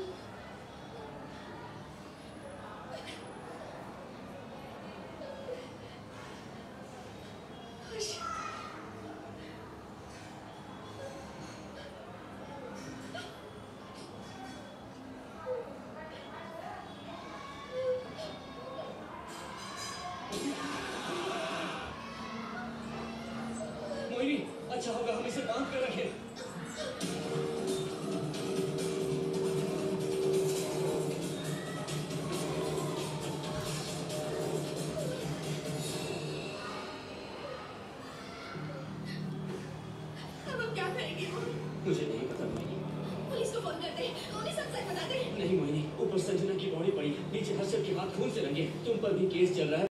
मोहिनी, अच्छा होगा हम इसे बांध कर रखें। अब हम क्या करेंगे? मुझे नहीं पता मोहिनी। पुलिस को फोन करते हैं, उन्हें सब सच बता दे। नहीं मोहिनी, ऊपर संजना की बॉडी पड़ी, नीचे हर्षद के हाथ खून से रंगे, तुम पर भी केस चल रहा है।